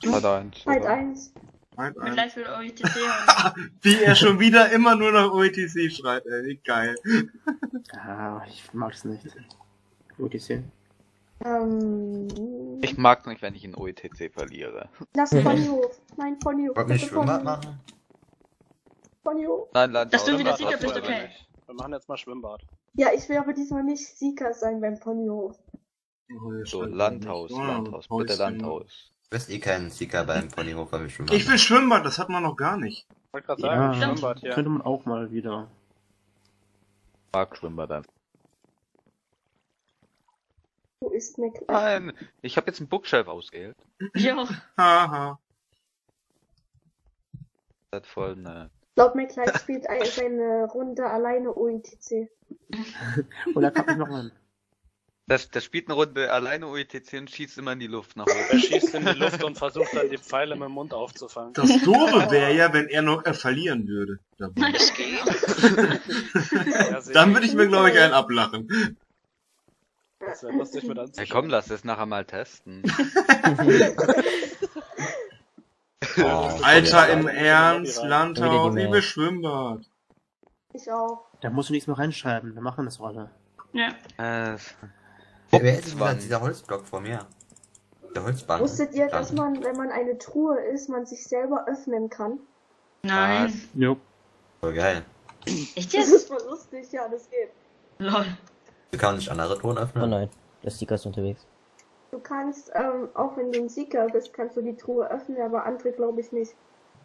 Halt 1. Halt 1. Halt ein. Vielleicht will OETC haben. Wie er schon wieder immer nur nach OETC schreit, ey, wie geil. Ah, ich mag's nicht. OTC. Ich mag's nicht, wenn ich in OETC verliere. Lass Ponyhof. Nein, Ponyhof. Wollt ihr Bitte Schwimmbad Ponyhof. machen? Ponyhof. Nein, Land Dass du wieder Land Sieger bist, wollen wir okay. nicht. Wir machen jetzt mal Schwimmbad. Ja, ich will aber diesmal nicht Sieger sein beim Ponyhof. So, Landhaus, Landhaus, bitte Landhaus. Du bist eh kein Seeker beim Ponyhof, weil wir Schwimmbad Ich will Schwimmbad, das hat man noch gar nicht. Ich wollte gerade Ja, sagen, Schwimmbad hier. könnte man auch mal wieder. Mag Schwimmbad dann. Wo ist Mac? Nein, ich habe jetzt einen Bookshelf ausgewählt. Jo. Haha. Das ist voll ne. Laut McLeod spielt seine Runde alleine OETC. Und da kann ich noch mal. Das spielt eine Runde alleine OETC und schießt immer in die Luft nach oben. Er schießt in die Luft und versucht dann die Pfeile mit dem Mund aufzufangen. Das Doofe wäre ja, wenn er noch verlieren würde. Dabei. Das geht. Ja, sehr Dann gut. würde ich mir, glaube ich, einen ablachen. Das wäre lustig mit Ja anzuschauen. komm, lass das nachher mal testen. Oh, Alter, im Ja. Ernst, Ja. Landhaus, ich will Schwimmbad. Ich auch. Da musst du nichts mehr reinschreiben, wir machen das alle. Ja. Wer ist denn dieser Holzblock vor mir? Der Holzbank. Wusstet ihr, dass man, wenn man eine Truhe ist, man sich selber öffnen kann? Nein. Jo. Voll geil. Echt Das jetzt? ist voll lustig, ja, das geht. Lol. Du kannst nicht andere Truhen Oh öffnen. nein, der Sticker ist unterwegs. Du kannst, auch wenn du ein Sieger bist, kannst du die Truhe öffnen, aber andere glaube ich nicht.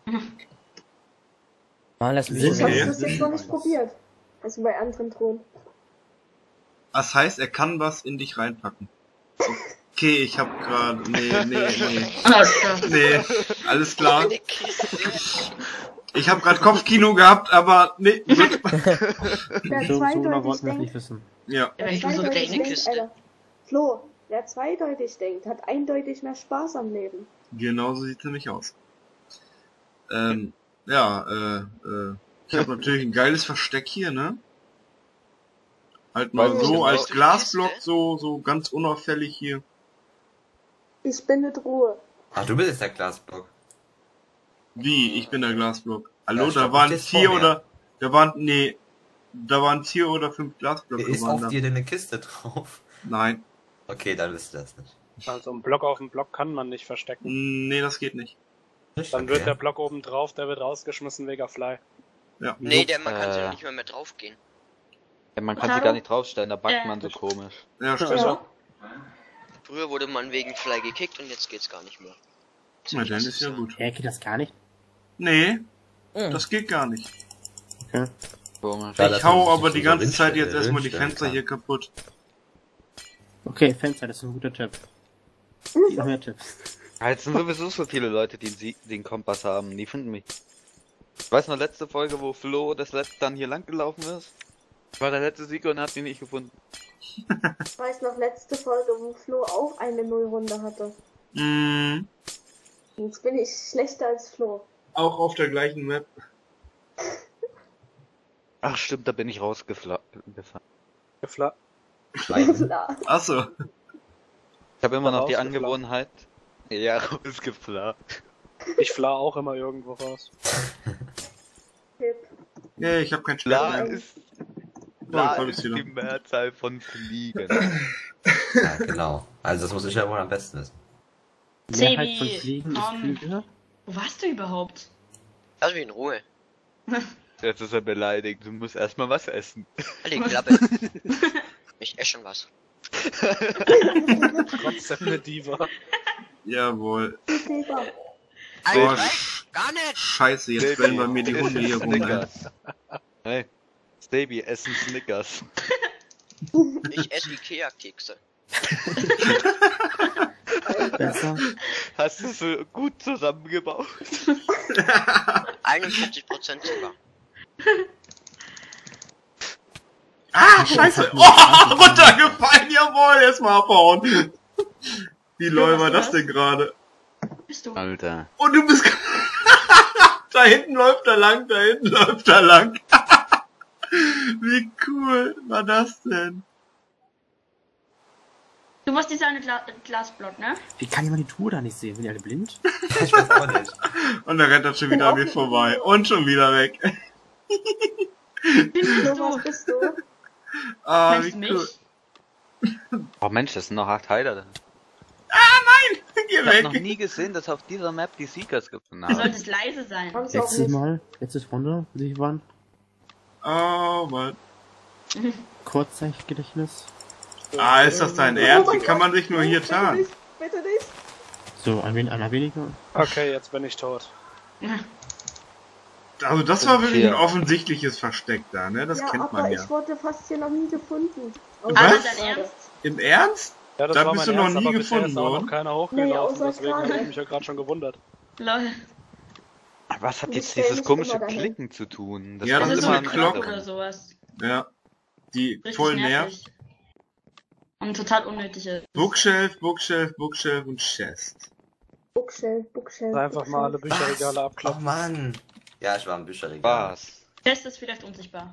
Ah, lass mich Ich habe Okay. das jetzt noch nicht probiert. Also bei anderen Truhen. Das heißt, er kann was in dich reinpacken. Okay, ich hab grad... Nee. Nee, alles klar. Eine Kiste. Ich hab grad Kopfkino gehabt, aber nee, gut. Wer So genau zweideutig wollten wir es nicht denkt, wissen. Ja. Ja, ich muss so zweideutig kleine denkt, Kiste. Alter. Flo, wer zweideutig denkt, hat eindeutig mehr Spaß am Leben. Genauso sieht's nämlich aus. Ja, ich habe natürlich ein geiles Versteck hier, ne? Halt mal Weiß ich so nicht. als Glasblock, so ganz unauffällig hier. Ich bin eine Truhe. Ach, du bist jetzt der Glasblock. Wie? Ich bin der Glasblock. Hallo, Ja, da stopp, waren jetzt 4 vor mir. oder, da waren 4 oder 5 Glasblöcke. Ist waren auf da. dir denn eine Kiste drauf? Nein. Okay, dann wisst ihr das nicht. Also ein Block auf dem Block kann man nicht verstecken. Nee, das geht nicht. Nicht? Dann Okay. wird der Block oben drauf, der wird rausgeschmissen wegen Fly. Ja. Nee, man kann ja nicht mehr draufgehen. Ja, man kann sie Hallo? gar nicht draufstellen, da backt man so komisch. Ja, stimmt. Ja. Früher wurde man wegen Fly gekickt und jetzt geht's gar nicht mehr. Na, dann ist ja gut. Geht das gar nicht? Nee, das geht gar nicht. Okay. Komisch. Ja, Ich das hau ist aber so die ganze Windstärke- Zeit jetzt erstmal die Windstärke Fenster kann. hier kaputt. Okay, Fenster, das ist ein guter Tipp. Noch mehr Tipps. Jetzt sind sowieso so viele Leute, die den Kompass haben, die finden mich. Ich weiß noch, letzte Folge, wo Flo dann hier lang gelaufen ist. War der letzte Sieger und hat ihn nicht gefunden. Ich weiß noch, letzte Folge, wo Flo auch eine Nullrunde hatte. Mhm. Jetzt bin ich schlechter als Flo. Auch auf der gleichen Map. Ach stimmt, da bin ich rausgefahren. Gefla Klar. Achso. Ich habe immer noch die Rausgeflagen. Angewohnheit. Ja, rausgefahren. Ich fla auch immer irgendwo raus. Tipp. Nee, ich hab kein Klar Schwert. ist, klar voll ist wieder. die Mehrzahl von Fliegen. Ja, genau. Also das muss ich ja wohl am besten wissen. Mehrheit Sebi, von Fliegen ist Tom. Flüge. Wo warst du überhaupt? Lass mich in Ruhe. Jetzt ist er beleidigt, du musst erstmal was essen. Halt die Klappe. Ich esse schon was. Trotzdem eine Diva. Jawohl. Silber. So, Alter, gar nicht! Scheiße, jetzt rennen bei mir die Hunde hier rum. ey. Snickers. Hey, Staby, essen Snickers. Ich esse Ikea-Kekse. Besser. Hast du so gut zusammengebaut? 41% sogar. Ah, scheiße. Oh, runtergefallen, jawohl, erstmal abhauen. Wie lol war das denn gerade? Bist du? Alter. Und du bist... Da hinten läuft er lang, da hinten läuft er lang. Wie cool war das denn? Du musst diese eine Glasblock, ne? Wie kann jemand die Tour da nicht sehen? Sind die alle blind? Ich weiß auch nicht. Und dann rennt er schon wieder an mir vorbei. Und schon wieder weg. So, was bist du? Ah, Meinst wie du cool. mich? Oh Mensch, das sind noch 8 Heiler da. Geh Ich hab noch weg. nie gesehen, dass auf dieser Map die Seekers gefunden Du haben. solltest leise sein. Haben sie auch Letztes nicht. Mal, letzte Runde, wo sie waren. Oh, Mann. Kurzzeitgedächtnis. Ah, ist das dein Oh Ernst? mein Wie kann man sich nur hier Bitte tarnen? nicht, bitte nicht. So, einer weniger. Okay, jetzt bin ich tot. Also das war wirklich ein Hier. offensichtliches Versteck da, ne? Das Ja, kennt aber man ja. ich wurde fast hier noch nie gefunden. Was? Aber dein Ernst? Im Ernst? Ja, das Da war bist mein du noch Ernst, nie aber bisher gefunden ist auch worden? noch keiner Nee, hochgelaufen, außer deswegen habe gerade. ich mich ja gerade schon gewundert. Lol. Was hat Ich jetzt stell dieses mich komische immer dahin. Klicken zu tun? Ja, Das das ist ist so immer eine ein Glocke Glocken. oder sowas. Ja. Die Richtig voll nervt. nervig. Und total unnötig ist. Bookshelf, Bookshelf, Bookshelf und Chest. Bookshelf, Bookshelf. Einfach mal alle Bücherregale Oh abklappen. Mann. Ja, ich war im Bücherregal. Was? Test ist vielleicht unsichtbar.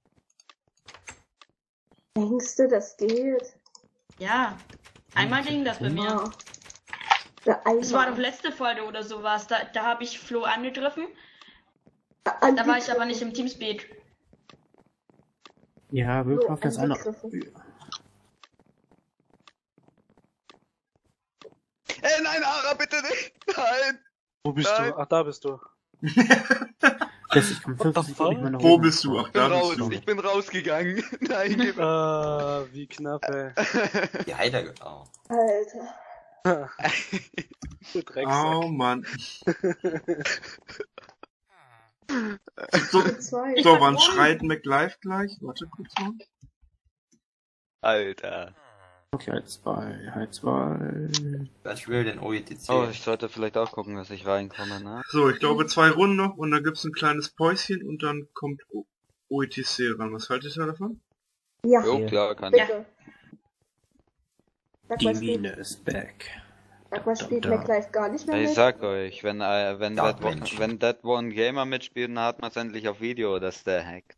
Denkst du, das geht? Ja. Einmal ging das bei mir. Ja. Der Das war doch Eimer. letzte Folge oder sowas. Da habe ich Flo angegriffen. An Da die war ich aber Griffen. nicht im Teamspeak. Ja, wirklich auf das eine. angegriffen. Nein, Ara, bitte nicht! Nein! Wo bist Nein. du? Ach, da bist du. Das ich komme 50 Sekunden nicht mehr nach Wo oben. bist du? Ach, da bist du. Ich bin rausgegangen. Nein, geh weg. Wie knapp, ey. Die Heiler. Oh. Alter. Du Drecksack. Oh Mann. So, Die zwei. so, wann schreit McLive gleich? Warte kurz mal. Alter. Okay, halt zwei. Ich will den OETC. Oh, ich sollte vielleicht auch gucken, dass ich reinkomme, ne? So, ich glaube 2 Runden noch und dann gibt's ein kleines Päuschen und dann kommt OETC ran. Was haltet ihr davon? Ja, Jo, klar, kann ich. bitte. Sag Die mal, Mine ist back. spielt Da. MacLife gar nicht mehr Ich mit? sag euch, wenn Ja, Mensch. That One Gamer mitspielt, dann hat man es endlich auf Video, dass der hackt.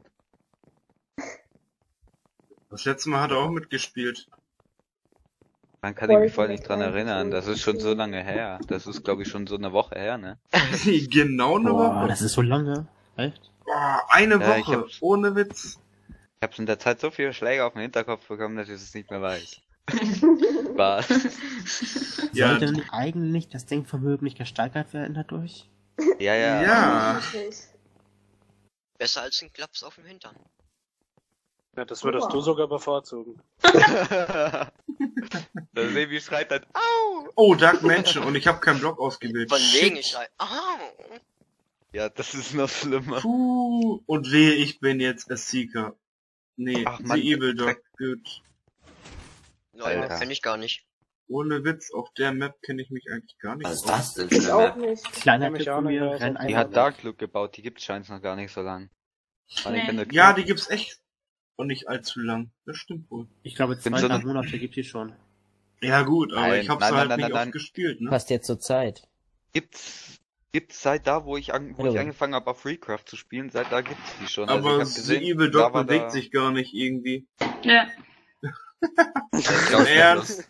Das letzte Mal hat er auch mitgespielt. Dann kann ich mich Wollte voll ich nicht dran eigentlich erinnern. Das ist schon so sehen. lange her. Das ist, glaube ich, schon so eine Woche her, ne? Genau eine Boah, Woche. das ist so lange. Echt? Boah, eine Ja, ich Woche. hab's. Ohne Witz. Ich habe in der Zeit so viele Schläge auf den Hinterkopf bekommen, dass ich es nicht mehr weiß. Was? Ja, Sollte denn eigentlich das Denkvermögen nicht gesteigert werden dadurch? Ja, ja. ja. Wirklich. Besser als ein Klaps auf dem Hintern. Ja, das würdest Wow. du sogar bevorzugen. Das Baby schreit dann, au! Oh, Dark Mansion und ich habe keinen Block ausgewählt. Von wegen, Shit. ich schrei. Au! Ja, das ist noch schlimmer. Puh. Und wehe, ich bin jetzt a Seeker. Nee, Ach, Mann, The Evil Dog. Gut. Leute, Alter. kenn ich gar nicht. Ohne Witz, auf der Map kenne ich mich eigentlich gar nicht Was ist aus. das denn für Ich eine auch Map? nicht. Kleiner Kenn mich Tipp auch von nicht mir, aus. renn Die einfach hat weg. Dark Look gebaut, die gibt's scheinbar noch gar nicht so lang. Aber ich Nee. finde, Ja, die gibt's echt. Und nicht allzu lang. Das stimmt wohl. Ich glaube, Bin so 2-3 eine- Monate gibt die schon. Ja gut, aber Nein, ich hab's nein, halt nein, nicht nein, oft nein. gespielt, ne? Passt jetzt zur Zeit. gibt's seit da, wo ich Hallo. angefangen habe, auf Freecraft zu spielen, seit da gibt's die schon. Also Aber ich hab gesehen, The Evil da Dog war bewegt da- sich gar nicht irgendwie. Ja. Im Ernst?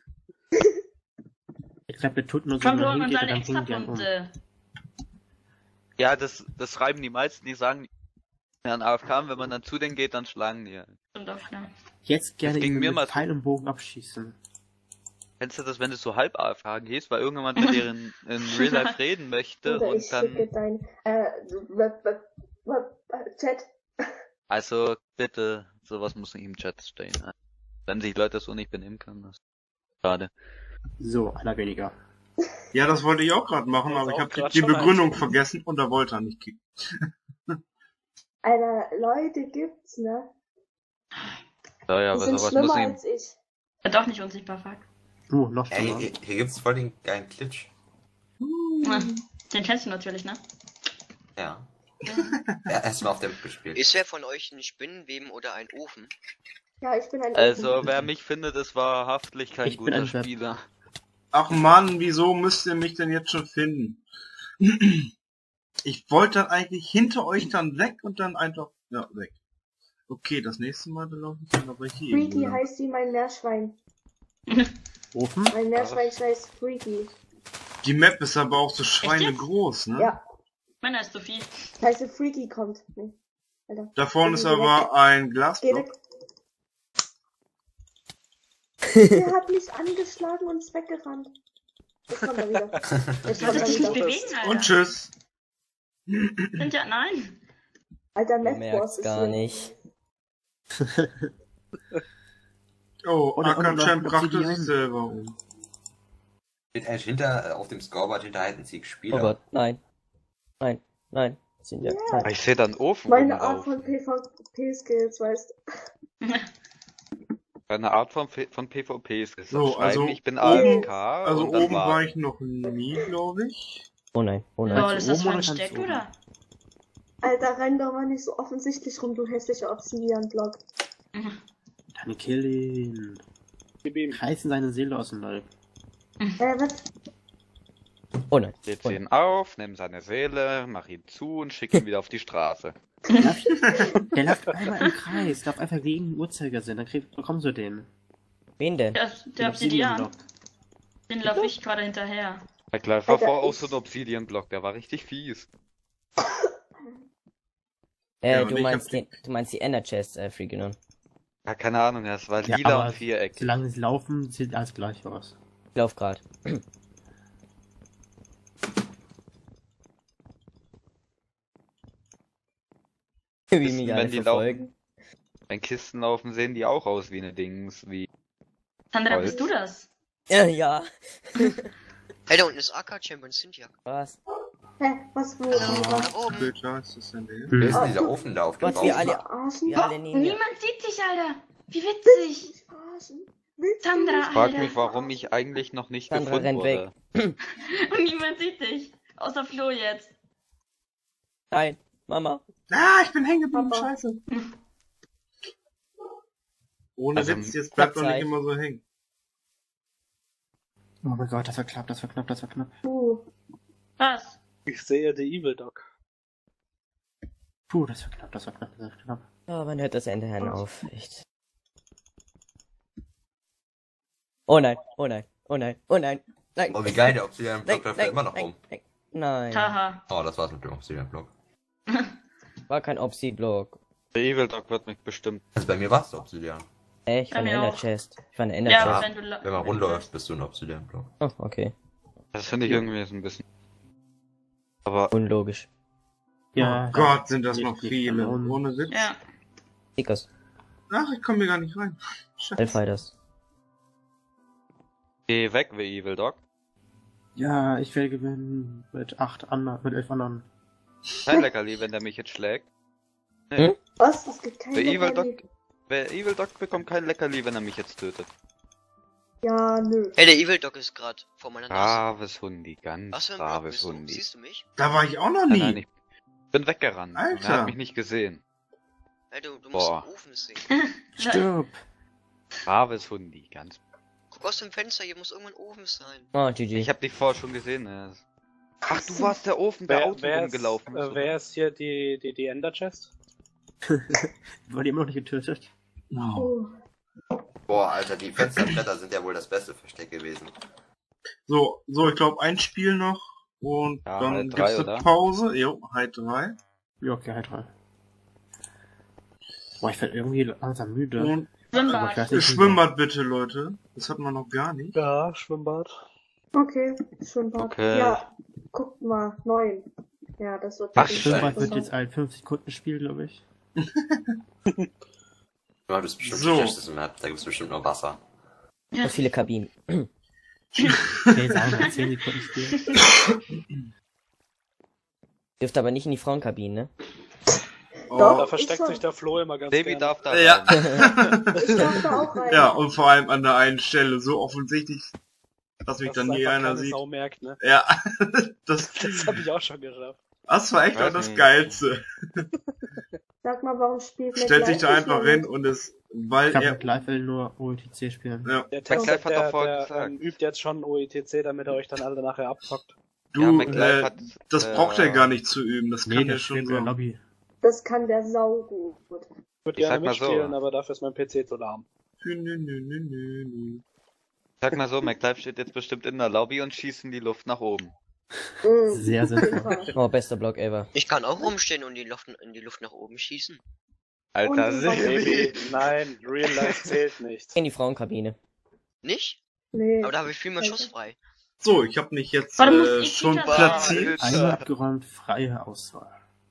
Ich glaube, der tut nur so, Kommt wenn man und hingeht seine und dann bringt die einen um. Extrapunkte. Ja, das schreiben die meisten, die sagen, ja, an AFK, wenn man dann zu denen geht, dann schlagen die. Stimmt auch, ja. Jetzt gerne ging ihn mir mit mal- Pfeil und Bogen abschießen. Kennst du das, wenn du so halb AFK gehst, weil irgendjemand mit dir in Real Life reden möchte Oder und ich schicke dann, dein Chat. also bitte, sowas muss nicht im Chat stehen. Ne? Wenn sich Leute so nicht benehmen können, das ist schade. So, einer weniger. Ja, das wollte ich auch gerade machen, Das aber ich auch habe grad die schon Begründung eins. vergessen und da wollte er nicht kicken. Alter, Leute gibt's, ne? Ja, ja, Die aber sind sowas muss schlimmer nicht. als ich. Ja, doch nicht unsichtbar, fuck. Noch Ja, schlimmer. hier gibt's voll den geilen Glitch. Den kennst du natürlich, ne? Ja. Ja, erstmal auf der Map gespielt. Ist wer von euch ein Spinnenweben oder ein Ofen? Ja, ich bin ein Also, wer mich findet, ist wahrhaftlich kein Ich bin guter ein Web. Spieler. Ach Mann, wieso müsst ihr mich denn jetzt schon finden? Ich wollte dann eigentlich hinter euch dann weg und dann einfach, ja, weg. Okay, das nächste Mal dann laufe ich dann aber hier irgendwo Freaky lang. heißt wie mein Meerschwein. Ofen? Mein Meerschweinchen heißt Freaky. Die Map ist aber auch so schweinegroß, ne? Ja, Meiner ist Sophie. scheiße, Freaky kommt. Nee. Alter. Da vorne ist Geh aber ein Geh Glasblock. weg. Der hat mich angeschlagen und ist weggerannt. Jetzt kommt er wieder. Jetzt Du kommt sollst er dich nicht wieder. bewegen, Alter. Und tschüss. Sind ja, nein. Alter, Du Map merkst gar nicht. Oh, Und Akanchan noch brachte Obsidian. sich selber um. Steht eigentlich hinter, auf dem Scoreboard hinter halt ein Siegspieler. Oh Gott, nein. Nein, nein. Sind ja. Nein. Ich sehe da einen Ofen Meine Art rumlaufen. von PvP-Skills, weißt du. Eine Art von PvP ist es. So, also ich bin oben- AFK Also und dann oben war war ich noch nie, glaube ich. Oh nein, oh nein. Lol, ist das oben oder Versteck, ganz oben? oder? Alter, renn doch mal nicht so offensichtlich rum, du hässlicher Obsidian-Block. Dann kill ihn. Gib ihm. Reißen seine Seele aus dem Leib. Was? Oh nein. lädt Oh sie nein. ihn auf, nimm seine Seele, mach ihn zu und schick ihn wieder auf die Straße. Der läuft einmal im Kreis, läuft einfach gegen den Uhrzeigersinn, dann bekommst du den. Wen denn? Der Obsidian. Block. Den laufe ich gerade hinterher. Der Gleich war Alter, vor auch ich- so ein Obsidian-Block, der war richtig fies. Ja, und Du ich meinst hab du meinst die Ender Chest, Freaking. Ja, keine Ahnung, das war Ja, lila aber und Viereck. Solange sie laufen, sieht alles gleich aus. Ich lauf grad. Wie Wissen, mich wenn alle die verfolgen. Wenn Kisten laufen, sehen die auch aus wie eine Dings, wie... Sandra, Holz. bist du das? Ja. Hey, da unten ist AK-Champion Cynthia. Was? Hä? Was, wo? Da oben. Bitte, ist das denn der? Wer ist denn Hm. dieser Ofen da auf dem Gott, wir Bauch? alle, Verarschen? wir alle nehmen. Niemand sieht dich, Alter. Wie witzig. Verarschen? Willst du Sandra, mich Ich frag Alter. mich, warum ich eigentlich noch nicht Sandra gefunden rennt wurde. Und niemand sieht dich. Außer Flo jetzt. Nein, Mama. Ah, ich bin hängen geblieben, Papa. scheiße. Ohne Also, Witz, jetzt bleibt doch nicht Klappzeit. immer so hängen. Oh mein Gott, das war knapp, das war knapp, das war knapp. Was? Ich sehe die Evil Dog. Puh, das war knapp, das war knapp, das war knapp. Oh, wann hört das Ende Herrn auf? Echt. Oh nein, oh nein, oh nein, oh nein. Nein. Oh, wie geil, der Obsidian-Block Nein, läuft ja immer noch nein, rum. nein. Nein. Haha. Oh, das war's mit dem Obsidian-Block. War kein Obsi-Block. Der Evil Dog wird mich bestimmt... Also bei mir war's der Obsidian. Ich war Bei eine mir Ender auch. Chest. Ich war eine Ender Ja, Chest. aber wenn du... Wenn man rumläuft, bist du ein Obsidian-Block. Oh, okay. Das finde ich irgendwie so ein bisschen... Aber Unlogisch. Ja, Oh Gott, sind das nicht- noch nicht viele. verloren. Ohne Witz. Ja. Dickers. Ach, ich komme hier gar nicht rein. Scheiße. Hellfighters. geh weg, wie Evil Dog. Ja, ich will gewinnen mit 11 anderen. Kein Leckerli, wenn der mich jetzt schlägt. Was? Es gibt keine Der Evil Dog... Leckerli. Der Evil Dog bekommt kein Leckerli, wenn er mich jetzt tötet. Ja, nö. Hey, der Evil Dog ist gerade vor meiner Nase. Braves Hundi, ganz Was für ein Block braves bist du? Hundi. Siehst du mich? Da war ich auch noch Nein, nein, nie. ich bin weggerannt. Alter. Er hat mich nicht gesehen. Hey, du musst Boah. den Ofen sehen. Stirb! Braves Hundi, ganz... Guck aus dem Fenster, hier muss irgendwann ein Ofen sein. Oh, GG. Ich hab dich vorher schon gesehen. Ach, du warst der Ofen, der Auto rumgelaufen ist. wer ist hier die Ender Chest? War die immer noch nicht getötet? Oh. Boah, Alter, die Fensterbretter sind ja wohl das beste Versteck gewesen. So, ich glaube ein Spiel noch und Ja, dann High 3, gibt's eine oder? Pause. Jo, High 3. Ja, okay, halt rein. Boah, ich werde irgendwie langsam müde. Und Aber ich Schwimmbad. weiß nicht, Schwimmbad bitte, Leute. Das hat man noch gar nicht. Ja, Schwimmbad. Okay, Schwimmbad. Okay. Ja, guckt mal, 9. Ja, das wird Ach, wirklich Schwimmbad wird interessant. jetzt ein 50 Sekunden Spiel, glaube ich. Ja, das ist bestimmt So. die schlechteste Map, da gibt's bestimmt nur Wasser. Und viele Kabinen. Okay, sagen wir 10 Sekunden Spiel. Dürft aber nicht in die Frauenkabinen, ne? Oh. Doch. Da versteckt ist sich der Flo immer ganz Baby gerne. darf da Ja. rein. Ich darf da auch rein. Ja, und vor allem an der einen Stelle so offensichtlich, dass mich Dass dann es nie einfach einer keine sieht. Sau merkt, ne? Ja, das Das hab ich auch schon geschafft. war echt auch Weiß das nicht. Geilste. Sag mal, warum spielt Stellt sich da McLife einfach nicht hin mehr und es, weil Ich glaube, er, mit Live will nur OETC spielen. ja, Der McLife Text, hat doch vorher der gesagt. übt jetzt schon OETC, damit er euch dann alle nachher abzockt. du, Ja, McLife hat... das braucht er gar nicht zu üben, das Nee, kann der er schon spielt in der so. Lobby. Das kann der Sau gut. Ich würde Ich gerne sag mal so. mitspielen, aber dafür ist mein PC zu lahm. Nü, nü, nü, nü, nü. Sag mal so, McLive steht jetzt bestimmt in der Lobby und schießt in die Luft nach oben. Sehr auf jeden sinnvoll. Fall. Oh, bester Block ever. Ich kann auch rumstehen und in die Luft nach oben schießen. Alter, Und- Baby, Sebi. nein, Real Life zählt nicht. In die Frauenkabine. Nicht? Nee. Aber da habe ich viel mehr Schuss frei. So, ich habe mich jetzt Warum muss ich schon Sieger sein? platziert. Einmal abgeräumt, freie Auswahl.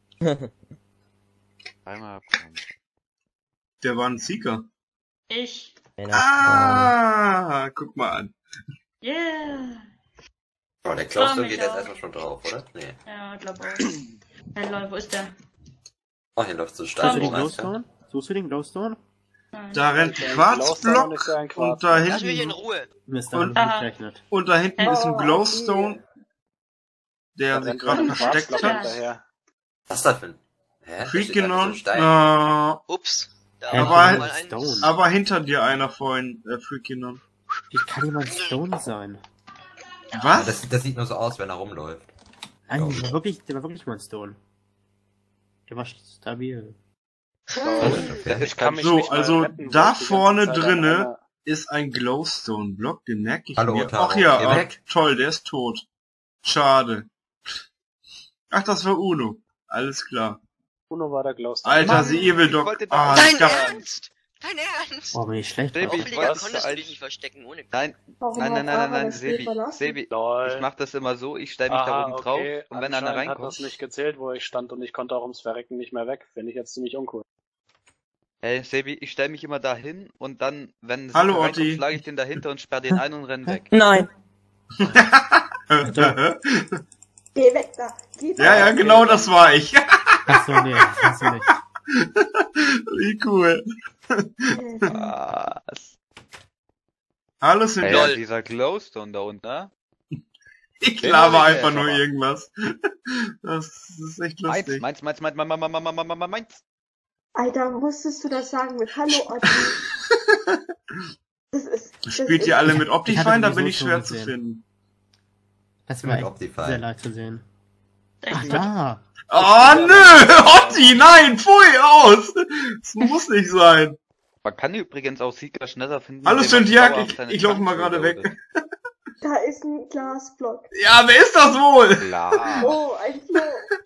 Einmal abkommen. Der war ein Seeker. Ich. Männer, Ah, guck mal an. Yeah. Oh, der Klaus Oh, geht mich jetzt auch. erstmal schon drauf, oder? Nee. Ja, glaub auch. Hey Leute, wo ist der? Oh, hier läuft so Suchst steil du den rum. Glowstone? Suchst du den Glowstone? Nein. Da rennt ein Glowstone Quarzblock ist ja ein Quarz. und da Lass mich in hinten, Ruhe. Mist, damit Und- hab ich nicht gerechnet. und da hinten ist ein Oh, Glowstone, der Da sich rennt gerade noch ein versteckt Quarzblock hat. hinterher. Was ist das für ein... Hä? Da steht Freaking einfach so on. ein Stein. Ups. Da Hä, war aber- mal ein... Stone. Aber hinter dir einer vorhin, Freaking on. Wie kann jemand Stone sein? Ja, Was? das sieht nur so aus, wenn er rumläuft. Nein, der war wirklich mal ein Stone. Der war stabil. Das ist Kann mich So, nicht mal also retten, da weil ich die vorne ganze Zeit an drinne einer- ist ein Glowstone-Block, den merke ich Hallo, mir. Taro. Ach ja, Geh ach, weg. toll, der ist tot. Schade. Ach, das war Uno. Alles klar. Uno war der Glowstone. Alter, Mann, sie Evil ich Dog. wollte da- Ah, Dein ich dachte, Ernst? Dein Ernst? Oh, bin ich schlecht. Sebi, drauf. ich Hoffentlich wollte konntest du als- dich nicht verstecken ohne... Nein, Warum nein, nein, hat nein, Ara nein, das Spiel Sebi, verlassen? Sebi, Lol. ich mach das immer so, ich stell mich da oben drauf und wenn einer Anscheinend hat das reinkommt, nicht gezählt, wo ich stand und ich konnte auch ums Verrecken nicht mehr weg. Finde ich jetzt ziemlich uncool. hey Sebi, ich stell mich immer dahin und dann, wenn sie Hallo, reinkommt, Otti. schlage ich den dahinter und sperr den ein und renn weg. Nein! Geh weg da. Geh ja, ja, genau das war ich. Achso, nee, achso nicht. Wie cool. Was? Hallo, sind Hey, Lol. ja, dieser Glowstone da unten, ne? Ich Den laber hab ich einfach jetzt nur aber. irgendwas. Das ist echt lustig. Meins. Alter, musstest du das sagen mit Hallo Otti? Spielt ihr alle mit Ich hatte Optifine? Da sowieso bin ich schon schwer zu gesehen. finden. Das war Mit echt Optifine. sehr leicht zu sehen. Ach, Echt? da! Oh, nö! Otti, nein! Pfui, aus! Das muss nicht sein. Man kann übrigens auch Seeker schneller finden. Hallo, indem man Syndiak, dauerhaft seine ich laufe mal Tanks gerade reloadet. weg. Da ist ein Glasblock. Ja, wer ist das wohl? Klar. Oh, ein Flo.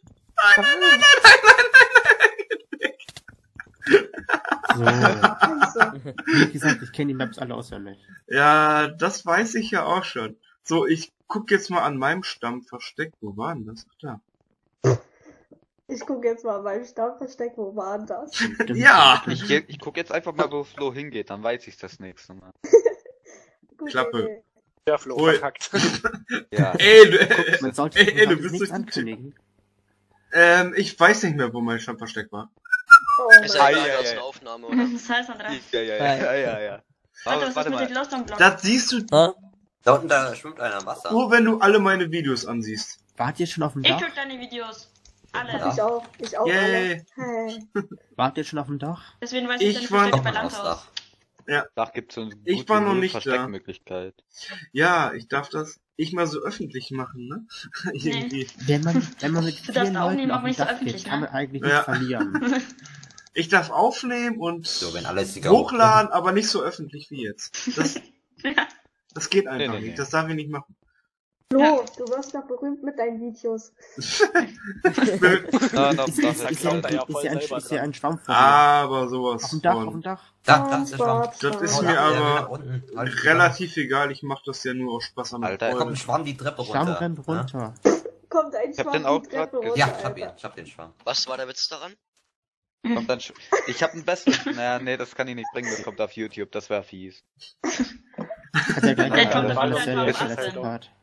So. Also, Wie gesagt, ich kenne die Maps alle auswendig. Ja, das weiß ich ja auch schon. So, ich guck jetzt mal an meinem Stamm versteckt. Wo war denn das? Ach, da. ich gucke jetzt mal beim Stammversteck, wo war denn das? Stimmt. Ja. Ich guck jetzt einfach mal, wo Flo hingeht, dann weiß ich das nächste Mal. Gute Klappe. Idee. Der Flo Ui. verkackt. Ja. Ey, du, Man sollte, Ey, man du sollte bist nichts so- ankündigen. ich weiß nicht mehr, wo mein Stamm versteckt war. Oh Ist mein ja Ei, egal, ei, aus ei. einer Aufnahme, oder? Das heißt, Sandra. Ja. Warte, was ist Warte mit dem mal. Glowstone-Block? Das siehst du Ha? Da unten, da schwimmt einer im Wasser. nur, wenn du alle meine Videos ansiehst. Wart ihr schon auf dem Ich Dach? guck deine Videos. Alle. Ja. Ich auch. Ich auch. Yay. Alle. Hey. Wart ihr schon auf dem Dach? Deswegen weiß Ich ich war- deine Verstecke bei Doch, aufs Landhaus. Dach. Da gibt's so eine Ich gute war noch nicht da. Versteckmöglichkeit. Ja, ich darf das nicht mal so öffentlich machen, ne? Irgendwie. Wenn man mit Du 4 darfst Leuten aufnehmen, auf aber dem nicht so Dach öffentlich, geht, kann ne? man eigentlich Ja. nicht verlieren. Ich darf aufnehmen und So, wenn alle Sieger hochladen, aber nicht so öffentlich wie jetzt. Ja. Das geht einfach Nee. nicht. Das darf ich nicht machen. Flo, Ja. du wirst doch berühmt mit deinen Videos. Na, doch, Ich doch, glaubt da ja voll selber sehe einen Schwamm vor mir. Aber sowas Auf dem Dach, auf von. dem Dach. Da ist der Schwamm. Das ist Oh, mir da, der aber nach unten. Halt, relativ egal. Ich mach das ja nur aus Spaß an der Alter, Da kommt ein Freude. Schwamm die Treppe runter. Schwamm rennt runter. Kommt ein Ich hab Schwamm den auch die Treppe grad runter, Ja, ich hab ihn. Alter. Ich hab den Schwamm. Was war der Witz daran? Kommt dann ich hab ein besseres. Naja, nee, das kann ich nicht bringen, das kommt auf YouTube, das wäre fies. Hat ja gleich Der gesagt, kommt dass dann das von der der letzte Seite. Part.